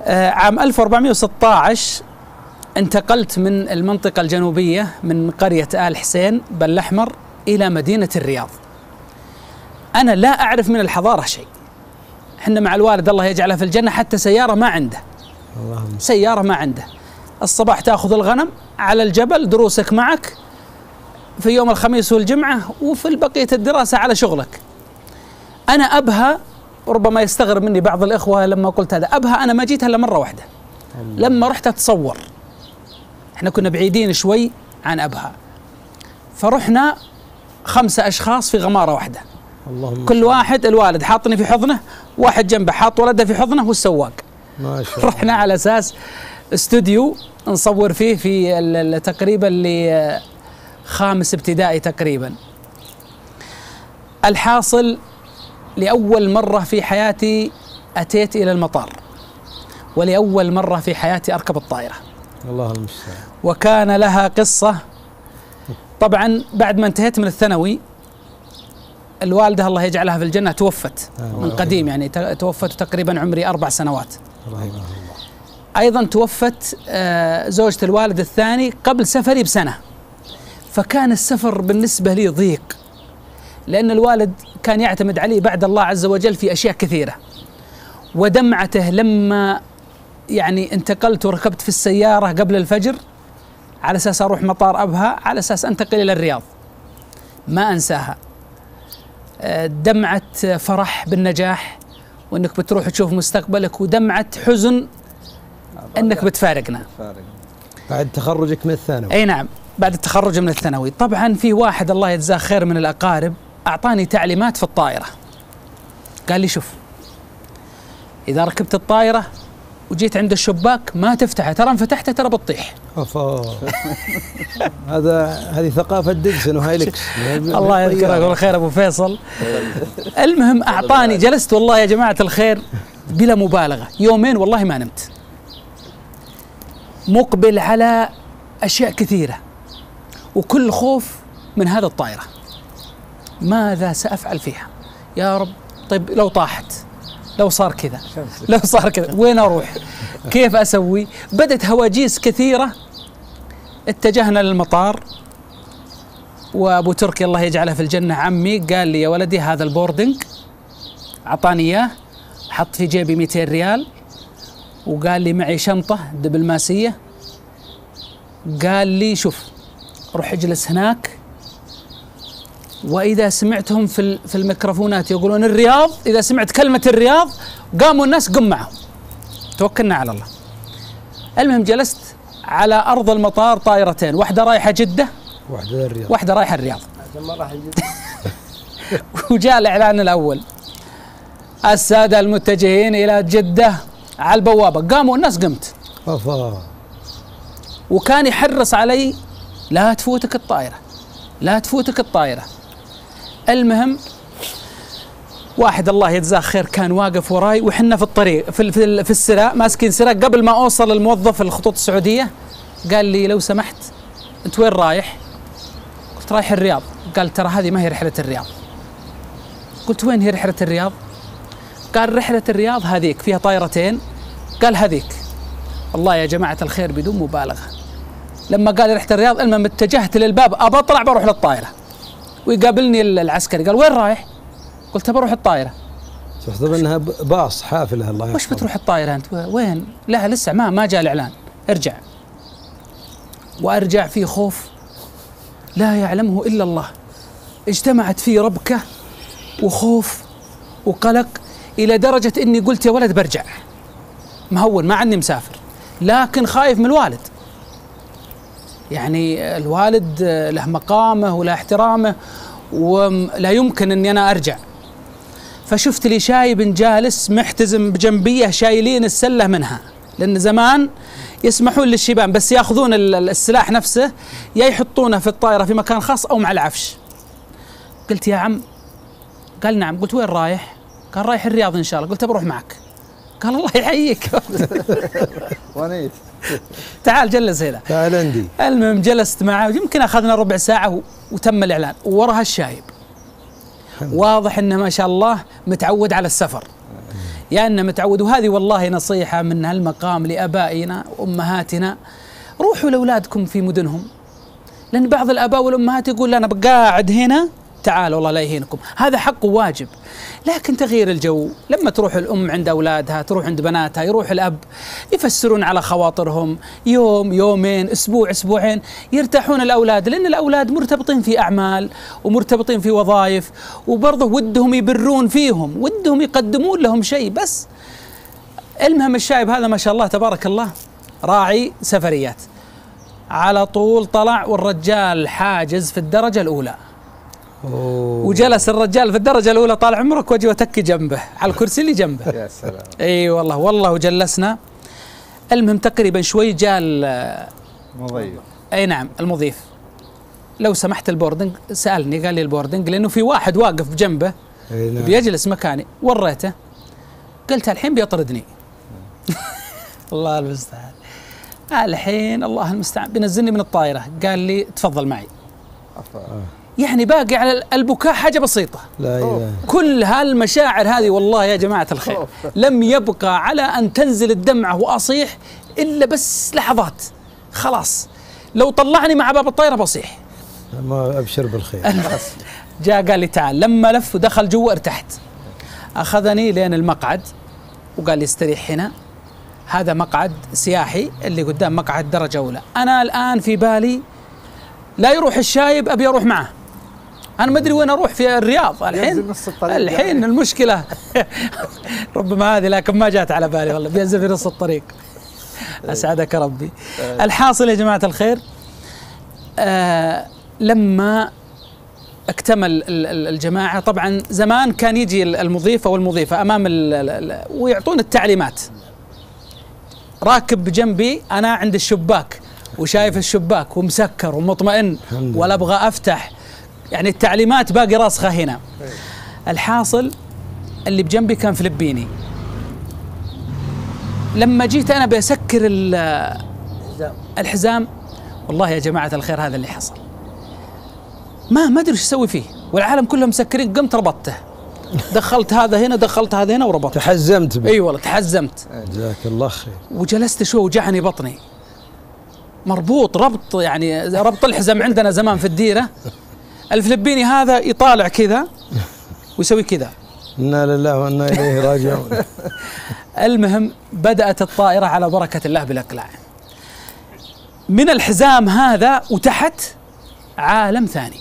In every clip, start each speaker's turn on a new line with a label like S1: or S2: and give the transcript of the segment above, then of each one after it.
S1: عام 1416 انتقلت من المنطقة الجنوبية من قرية آل حسين بن الأحمر إلى مدينة الرياض. أنا لا أعرف من الحضارة شيء. احنا مع الوالد الله يجعله في الجنة حتى سيارة ما عنده، سيارة ما عنده. الصباح تأخذ الغنم على الجبل، دروسك معك في يوم الخميس والجمعة، وفي بقية الدراسة على شغلك. أنا أبها، ربما يستغرب مني بعض الإخوة لما قلت هذا، أبها أنا ما جيت إلا مرة واحدة لما رحت أتصور. احنا كنا بعيدين شوي عن أبها، فرحنا 5 أشخاص في غمارة واحدة، كل واحد الوالد حاطني في حضنه، واحد جنبه حاط ولده في حضنه والسواق. ما شاء الله. رحنا على أساس استوديو نصور فيه في تقريبا ل5 ابتدائي تقريبا. الحاصل لأول مرة في حياتي أتيت إلى المطار، ولأول مرة في حياتي أركب الطائرة.
S2: الله المستعان.
S1: وكان لها قصة. طبعا بعد ما انتهيت من الثانوي، الوالدة الله يجعلها في الجنة توفت من قديم، يعني توفت تقريبا عمري 4 سنوات. أيضا توفت زوجة الوالد الثاني قبل سفري بسنة، فكان السفر بالنسبة لي ضيق، لأن الوالد كان يعتمد علي بعد الله عز وجل في أشياء كثيرة. ودمعته لما يعني انتقلت وركبت في السيارة قبل الفجر على أساس أروح مطار أبها، على أساس أنتقل إلى الرياض، ما أنساها. دمعة فرح بالنجاح وأنك بتروح تشوف مستقبلك، ودمعة حزن أنك بتفارقنا
S2: بعد تخرجك من الثانوي.
S1: أي نعم، بعد التخرج من الثانوي. طبعا في واحد الله يجزاه خير من الأقارب أعطاني تعليمات في الطائرة، قال لي شوف، إذا ركبت الطائرة وجيت عند الشباك ما تفتحه، ترى ان فتحته ترى بتطيح.
S2: هذه ثقافة ديكسون وهايلكس.
S1: الله يذكرك بالخير أبو فيصل. المهم أعطاني، جلست والله يا جماعة الخير بلا مبالغة 2 يوم والله ما نمت، مقبل على أشياء كثيرة وكل خوف من هذا الطائرة. ماذا سأفعل فيها يا رب؟ طيب لو طاحت، لو صار كذا، لو صار كذا، وين أروح؟ كيف أسوي؟ بدت هواجيس كثيرة. اتجهنا للمطار، وأبو تركي الله يجعله في الجنة عمي قال لي يا ولدي هذا البوردنج، أعطاني إياه، حط في جيبي 200 ريال، وقال لي معي شنطة دبلوماسية، قال لي شوف روح اجلس هناك، وإذا سمعتهم في الميكروفونات يقولون الرياض، إذا سمعت كلمة الرياض قاموا الناس قم معهم، توكلنا على الله. المهم جلست على أرض المطار طائرتين، واحدة رايحة جدة واحدة رايحة الرياض. وجاء الإعلان الأول، السادة المتجهين إلى جدة، على البوابة قاموا الناس، قمت. وكان يحرص علي لا تفوتك الطائرة، لا تفوتك الطائرة. المهم واحد الله يجزاه خير كان واقف وراي، وحنا في الطريق في السراء ماسكين سراء، قبل ما اوصل الموظف الخطوط السعودية قال لي لو سمحت انت وين رايح؟ قلت رايح الرياض. قال ترى هذه ما هي رحلة الرياض. قلت وين هي رحلة الرياض؟ قال رحلة الرياض هذيك فيها طائرتين. قال هذيك. والله يا جماعة الخير بدون مبالغة لما قال رحلة الرياض، المهم اتجهت للباب ابى اطلع بروح للطائرة، ويقابلني العسكري قال وين رايح؟ قلت بروح الطائرة.
S2: تحسب انها باص حافلة. الله يحفظك.
S1: وش بتروح الطائرة انت؟ وين؟ لا لسه ما جاء الاعلان. ارجع. وارجع في خوف لا يعلمه الا الله، اجتمعت فيه ربكة وخوف وقلق الى درجة اني قلت يا ولد برجع مهون، ما عني مسافر، لكن خايف من الوالد. يعني الوالد له مقامه وله احترامه، ولا يمكن اني انا ارجع. فشفت لي شايب جالس محتزم بجنبيه شايلين السله منها، لان زمان يسمحون للشيبان بس ياخذون السلاح نفسه يا يحطونه في الطائره في مكان خاص او مع العفش. قلت يا عم، قال نعم. قلت وين رايح؟ قال رايح الرياض ان شاء الله. قلت بروح معك. قال الله يحييك.
S3: ونيت
S1: تعال جلس هنا،
S2: تعال عندي.
S1: المهم جلست معه، يمكن اخذنا ربع ساعه وتم الاعلان. ووراها الشايب واضح انه ما شاء الله متعود على السفر، يا أننا متعود. وهذه والله نصيحة من هالمقام لآبائنا وأمهاتنا، روحوا لأولادكم في مدنهم، لأن بعض الآباء والأمهات يقول أنا بقاعد هنا، تعال والله لا يهينكم، هذا حق وواجب. لكن تغيير الجو، لما تروح الأم عند أولادها، تروح عند بناتها، يروح الأب، يفسرون على خواطرهم يوم يومين أسبوع أسبوعين، يرتاحون الأولاد، لأن الأولاد مرتبطين في أعمال ومرتبطين في وظائف، وبرضه ودهم يبرون فيهم، ودهم يقدمون لهم شيء. بس المهم الشايب هذا ما شاء الله تبارك الله راعي سفريات، على طول طلع والرجال حاجز في الدرجة الأولى. وجلس الرجال في الدرجة الأولى طال عمرك، وجه وتكي جنبه على الكرسي اللي جنبه.
S3: يا سلام.
S1: اي والله والله. وجلسنا، المهم تقريبا شوي جاء
S3: مضيف.
S1: اي نعم المضيف، لو سمحت البوردنج، سألني قال لي البوردنج، لأنه في واحد واقف بجنبه بيجلس مكاني، وريته قلت الحين بيطردني. الله المستعان. الحين الله المستعان بينزلني من الطائرة، قال لي تفضل معي. يعني باقي على البكاء حاجة بسيطة.
S2: لا إله.
S1: كل هالمشاعر هذه والله يا جماعة الخير لم يبقى على أن تنزل الدمعة وأصيح إلا بس لحظات، خلاص لو طلعني مع باب الطائرة بصيح.
S2: ما أبشر بالخير.
S1: جاء قال لي تعال، لما لف ودخل جوا ارتحت، أخذني لين المقعد وقال لي استريح هنا، هذا مقعد سياحي اللي قدام مقعد درجة أولى. أنا الآن في بالي لا يروح الشايب، أبي أروح معه، أنا ما أدري وين أروح في الرياض الحين المشكلة. ربما هذه لكن ما جات على بالي والله، بينزل في نص الطريق. أسعدك ربي. الحاصل يا جماعة الخير، لما اكتمل الجماعة، طبعا زمان كان يجي المضيف أو المضيفة أمام ويعطون التعليمات، راكب بجنبي أنا عند الشباك وشايف الشباك ومسكر ومطمئن ولا أبغى أفتح، يعني التعليمات باقي راسخة هنا. الحاصل اللي بجنبي كان فلبيني، لما جيت أنا بسكر الحزام، والله يا جماعة الخير هذا اللي حصل، ما أدري إيش أسوي فيه، والعالم كلهم مسكرين، قمت ربطته، دخلت هذا هنا دخلت هذا هنا وربطته.
S2: تحزمت به.
S1: اي والله تحزمت.
S2: جزاك الله خير.
S1: وجلست شوي وجعني بطني، مربوط ربط، يعني ربط الحزام عندنا زمان في الديرة، الفلبيني هذا يطالع كذا ويسوي كذا.
S2: إنا لله وإنا إليه راجعون.
S1: المهم بدأت الطائرة على بركة الله بالإقلاع من الحزام هذا، وتحت عالم ثاني،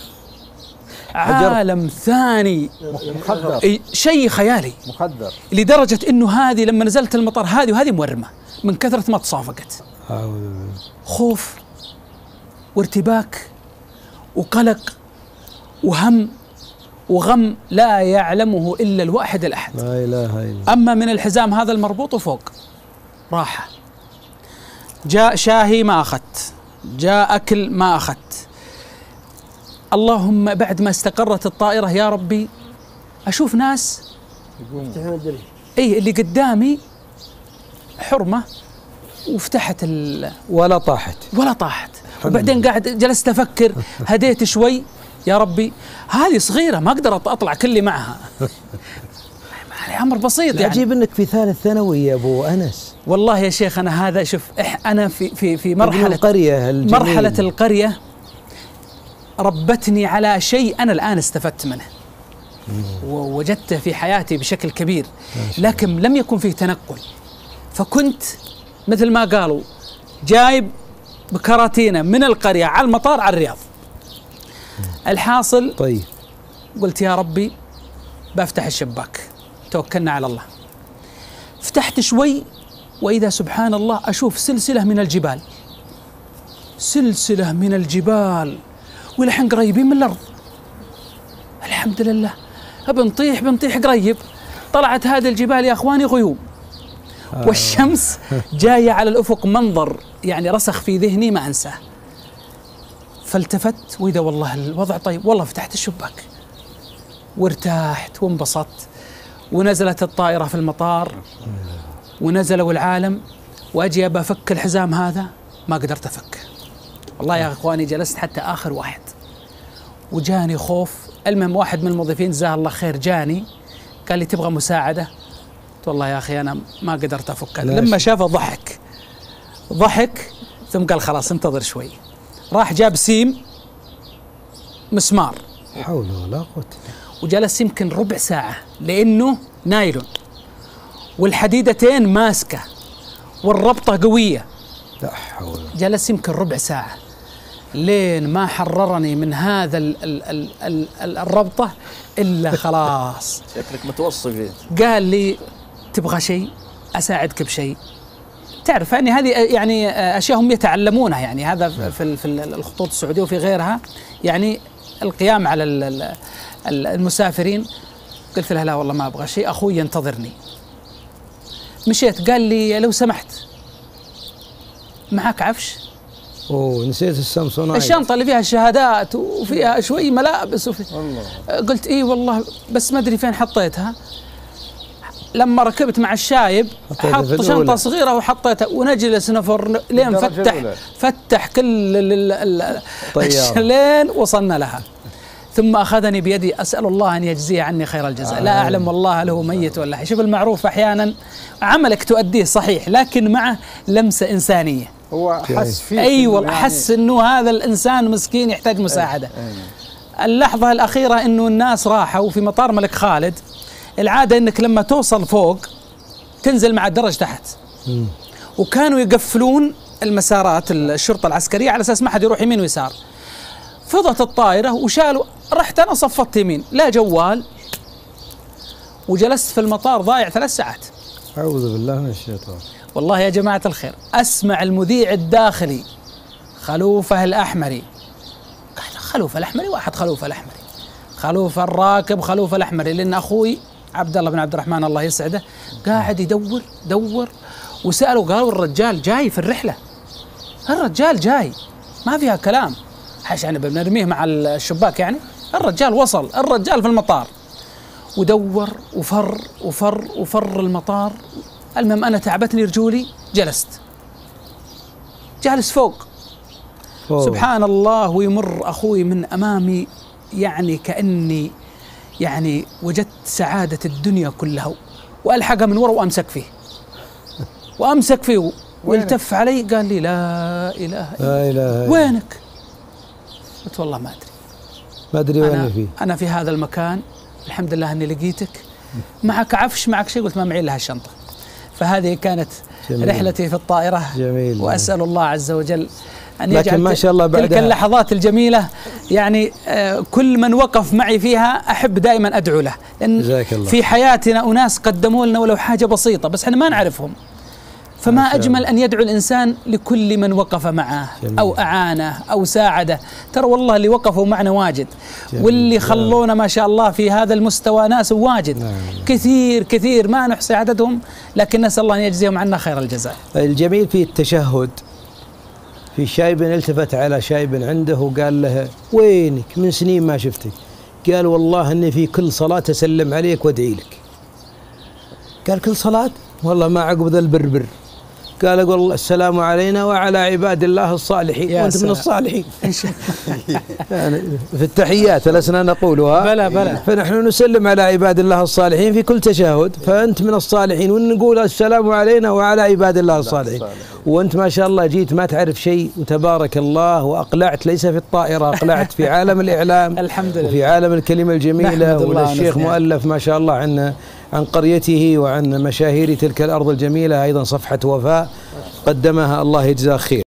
S1: عالم ثاني
S3: مخدر،
S1: شيء خيالي
S3: مخدر،
S1: لدرجة إنه هذه لما نزلت المطار هذه وهذه مورمة من كثرة ما تصافقت. خوف وارتباك وقلق وهم وغم لا يعلمه إلا الواحد الأحد.
S2: لا إله إلا الله.
S1: أما من الحزام هذا المربوط وفوق راحة، جاء شاهي ما أخذت، جاء أكل ما أخذت. اللهم بعد ما استقرت الطائرة يا ربي أشوف ناس أي اللي قدامي حرمة، وفتحت
S2: ولا طاحت
S1: وبعدين قاعد جلست أفكر، هديت شوي، يا ربي هذه صغيرة ما أقدر أطلع كلي معها. أمر بسيط يعني.
S2: عجيب أنك في ثالث ثانوي يا أبو أنس.
S1: والله يا شيخ أنا هذا شوف، أنا في مرحلة القرية ربتني على شيء أنا الآن استفدت منه ووجدته في حياتي بشكل كبير، لكن لم يكن فيه تنقل، فكنت مثل ما قالوا جايب بكراتينة من القرية على المطار على الرياض. الحاصل
S2: طيب
S1: قلت يا ربي بفتح الشباك، توكلنا على الله. فتحت شوي وإذا سبحان الله أشوف سلسلة من الجبال ولحن قريبين من الأرض. الحمد لله، بنطيح قريب. طلعت هذه الجبال يا أخواني غيوم، والشمس جاية على الأفق، منظر يعني رسخ في ذهني ما أنساه. فالتفت وإذا والله الوضع طيب، والله فتحت الشباك وارتاحت وانبسطت. ونزلت الطائرة في المطار ونزلوا العالم، وأجي أبى أفك الحزام هذا ما قدرت أفك والله يا أخواني، جلست حتى آخر واحد وجاني خوف. المهم واحد من الموظفين جزاه الله خير جاني قال لي تبغى مساعدة؟ قلت والله يا أخي أنا ما قدرت أفكها. لما شافه ضحك ثم قال خلاص انتظر شوي. راح جاب سيم مسمار،
S2: حول ولا قوة،
S1: وجلس يمكن ربع ساعة لأنه نايلون والحديدتين ماسكة والربطة قوية.
S2: لا حول.
S1: جلس يمكن ربع ساعة لين ما حررني من هذا الربطة إلا خلاص.
S3: شكلك متوصي.
S1: قال لي تبغى شيء أساعدك بشيء؟ تعرف يعني هذه يعني أشياء هم يتعلمونها، يعني هذا في الخطوط السعودية وفي غيرها، يعني القيام على المسافرين. قلت له لا والله ما أبغى شيء، أخوي ينتظرني. مشيت، قال لي لو سمحت معك عفش؟
S2: اوه نسيت السامسونايت،
S1: الشنطة اللي فيها الشهادات وفيها شوي ملابس
S3: الله.
S1: قلت اي والله بس ما ادري فين حطيتها. لما ركبت مع الشايب حط شنطة صغيرة وحطيتها، ونجلس نفر لين فتح كل لين وصلنا لها. ثم أخذني بيدي، أسأل الله أن يجزيه عني خير الجزاء. لا أعلم والله له ميت ولا حي. شوف المعروف أحيانا عملك تؤديه صحيح لكن مع لمسة إنسانية.
S3: هو حس فيه.
S1: أيوة يعني حس أنه هذا الإنسان مسكين يحتاج مساعدة. اللحظة الأخيرة أنه الناس راحوا في مطار الملك خالد. العادة أنك لما توصل فوق تنزل مع الدرج تحت، وكانوا يقفلون المسارات الشرطة العسكرية على أساس ما حد يروح يمين ويسار. فضت الطائرة وشالوا، رحت أنا صفطت يمين، لا جوال، وجلست في المطار ضايع 3 ساعات.
S2: أعوذ بالله من الشيطان.
S1: والله يا جماعة الخير أسمع المذيع الداخلي خلوفة الأحمري، خلوفة الأحمري، واحد خلوفة الأحمري، خلوفة الراكب خلوفة الأحمري، لأن أخوي عبد الله بن عبد الرحمن الله يسعده قاعد يدور وسأله، قالوا الرجال جاي في الرحلة، الرجال جاي ما فيها كلام، حش يعني بنرميه مع الشباك، يعني الرجال وصل، الرجال في المطار. ودور وفر المطار. المهم أنا تعبتني رجولي، جالس فوق. سبحان الله، ويمر أخوي من أمامي، يعني كأني يعني وجدت سعادة الدنيا كلها، وألحقه من وراء وأمسك فيه والتف علي، قال لي لا إله إلا وينك؟ قلت والله ما أدري
S2: وين فيه.
S1: أنا في هذا المكان، الحمد لله أني لقيتك. معك عفش، معك شيء؟ قلت ما معي لها الشنطة. فهذه كانت جميل. رحلتي في الطائرة.
S2: جميل.
S1: وأسأل الله عز وجل أن
S2: يجعل ما شاء الله
S1: تلك اللحظات الجميلة، يعني كل من وقف معي فيها أحب دائما أدعو له، لأن في حياتنا أناس قدموا لنا ولو حاجة بسيطة بس احنا ما نعرفهم، فما أجمل أن يدعو الإنسان لكل من وقف معه أو أعانه أو ساعده. ترى والله اللي وقفوا معنا واجد، واللي خلونا ما شاء الله في هذا المستوى ناس واجد، كثير ما نحصي عددهم، لكن نسأل الله أن يجزيهم عنا خير الجزاء.
S2: الجميل في التشهد، في شايب التفت على شايب عنده وقال له وينك؟ من سنين ما شفتك. قال والله أني في كل صلاة أسلم عليك وأدعي لك. قال كل صلاة؟ والله ما عقب ذا البربر. قال أقول السلام علينا وعلى عباد الله الصالحين، وأنت من الصالحين. يعني في التحيات لسنا نقولها،
S1: بلى
S2: فنحن نسلم على عباد الله الصالحين في كل تشهد، فأنت من الصالحين، ونقول السلام علينا وعلى عباد الله الصالحين. وأنت ما شاء الله جيت ما تعرف شيء، وتبارك الله، وأقلعت ليس في الطائرة، أقلعت في عالم الإعلام
S1: الحمد لله،
S2: وفي عالم الكلمة الجميلة. والشيخ مؤلف ما شاء الله عن قريته وعن مشاهير تلك الأرض الجميلة أيضا صفحة وفاء قدمها، الله يجزاه خير.